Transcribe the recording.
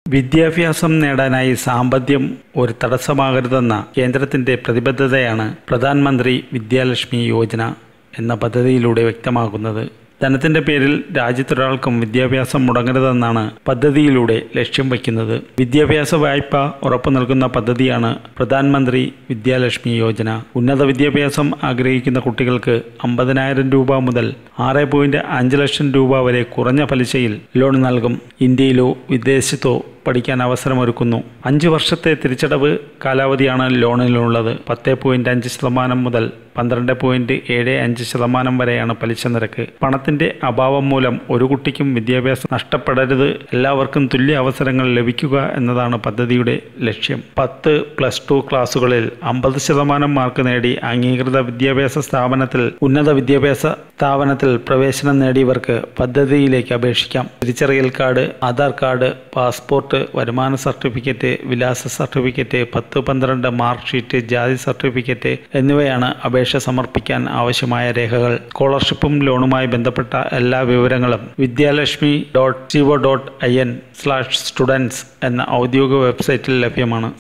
വിദ്യാഭ്യാസം നേടാനായി സാമ്പത്തികം ഒരു തടസ്സമാകരുതെന്ന കേന്ദ്രത്തിന്റെ പ്രതിബദ്ധതയാണ് പ്രധാനമന്ത്രി വിദ്യാലക്ഷ്മി യോജന എന്ന പദ്ധതിയിലൂടെ വ്യക്തമാകുന്നത്. ധനത്തിന്റെ പേരിൽ രാജ്യത്തൊരാൾക്കും വിദ്യാഭ്യാസം മുടങ്ങരുതെന്നാണ് പദ്ധതിയിലൂടെ ലക്ഷ്യം വയ്ക്കുന്നത്. വിദ്യാഭ്യാസ വായ്പ ഉറപ്പു നൽകുന്ന പദ്ധതിയാണ് പ്രധാനമന്ത്രി വിദ്യാലക്ഷ്മി യോജന. ഉന്നത വിദ്യാഭ്യാസം ആഗ്രഹിക്കുന്ന കുട്ടികൾക്ക് 50,000 രൂപ മുതൽ 6.5 ലക്ഷം രൂപ വരെ കുറഞ്ഞ പലിശയിൽ ലോൺ നൽകും. ഇന്ത്യയിലോ വിദേശത്തോ പഠിക്കാൻ അവസരമൊരുക്കുന്നു. 5 വർഷത്തെ തിരിച്ചടവ് കാലാവധിയാണ് ലോണിനുള്ളത്. 10.5% മുതൽ 12.75% വരെയാണ് പലിശ നിരക്ക്. പണത്തിന്റെ അഭാവം മൂലം ഒരു കുട്ടിക്കും വിദ്യാഭ്യാസം നഷ്ടപ്പെടരുത്, എല്ലാവർക്കും തുല്യ അവസരങ്ങൾ ലഭിക്കുക എന്നതാണ് പദ്ധതിയുടെ ലക്ഷ്യം. 10+2 ക്ലാസുകളിൽ 50% മാർക്ക് നേടി അംഗീകൃത വിദ്യാഭ്യാസ സ്ഥാപനത്തിൽ ഉന്നത വിദ്യാഭ്യാസ സ്ഥാപനത്തിൽ പ്രവേശനം നേടിയവർക്ക് പദ്ധതിയിലേക്ക് അപേക്ഷിക്കാം. തിരിച്ചറിയൽ കാർഡ്, ആധാർ കാർഡ്, പാസ്പോർട്ട്, വരുമാന സർട്ടിഫിക്കറ്റ്, വിലാസ സർട്ടിഫിക്കറ്റ്, 10-12 മാർക്ക് ഷീറ്റ്, ജാതി സർട്ടിഫിക്കറ്റ് എന്നിവയാണ് അപേക്ഷ സമർപ്പിക്കാൻ ആവശ്യമായ രേഖകൾ. സ്കോളർഷിപ്പും ലോണുമായി ബന്ധപ്പെട്ട എല്ലാ വിവരങ്ങളും vidyalakshmi.co.in/students എന്ന ഔദ്യോഗിക വെബ്സൈറ്റിൽ ലഭ്യമാണ്.